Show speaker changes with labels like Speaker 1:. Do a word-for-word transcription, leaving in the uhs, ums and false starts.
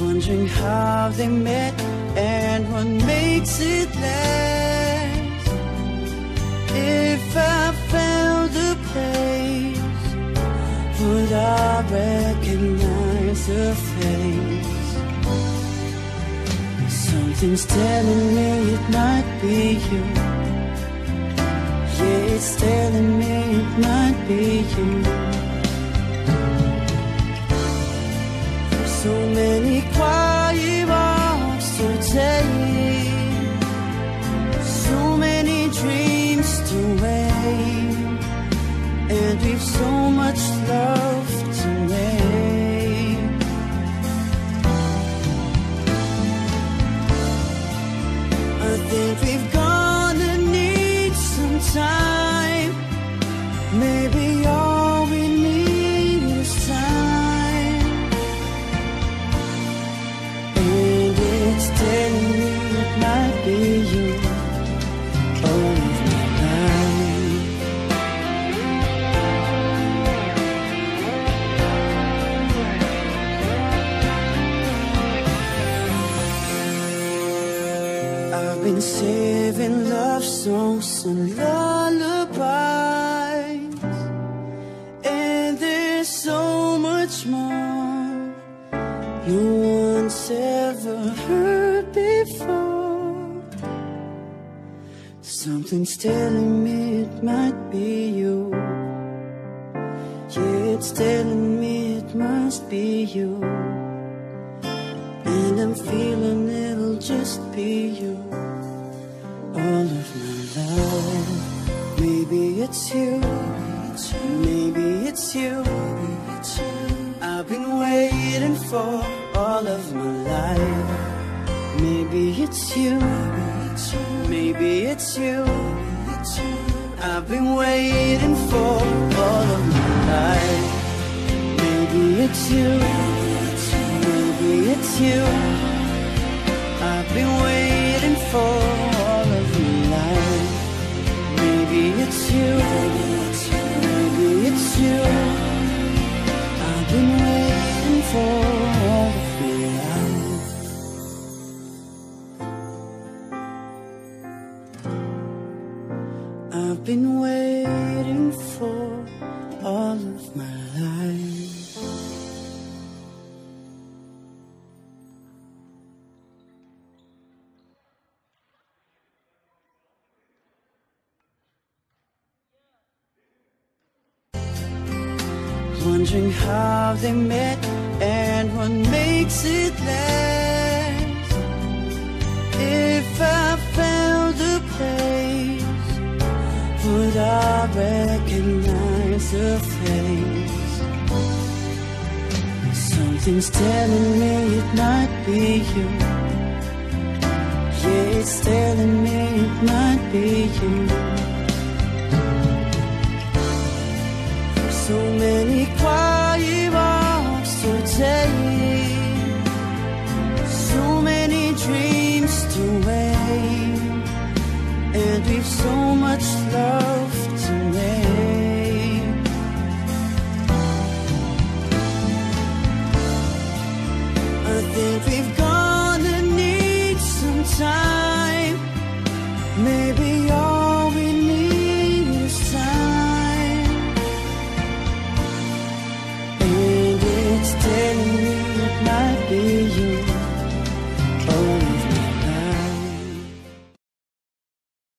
Speaker 1: Wondering how they met and what makes it last. If I found the place, would I recognize her face? Something's telling me it might be you. Yeah, it's telling me it might be you. So many quiet walks to take, so many dreams to wait, and we've so much love to make. I think we've gonna need some time. Maybe all we need is time. And it's telling me it might be you all of my life. I've been saving love songs and lullabies, and there's so much more no one's ever heard before. Something's telling me it might be you. Yeah, it's telling me it must be you. And I'm feeling it'll just be you all of my life. Maybe it's you, maybe it's you. I've been waiting for all of my life. Maybe it's you, maybe it's you. I've been waiting for all of my life. Maybe it's you, maybe it's you. I've been waiting for all of my life. Maybe it's you, maybe it's you. I've been waiting for all of my life. I've been waiting for all of my life. Wondering how they met and what makes it last. If I found the place, would I recognize her face? Something's telling me it might be you. Yeah, it's telling me it might be you. So many quiet walks to take, so many dreams to wait, and we've so much love to make. I think we've gonna need some time. Maybe all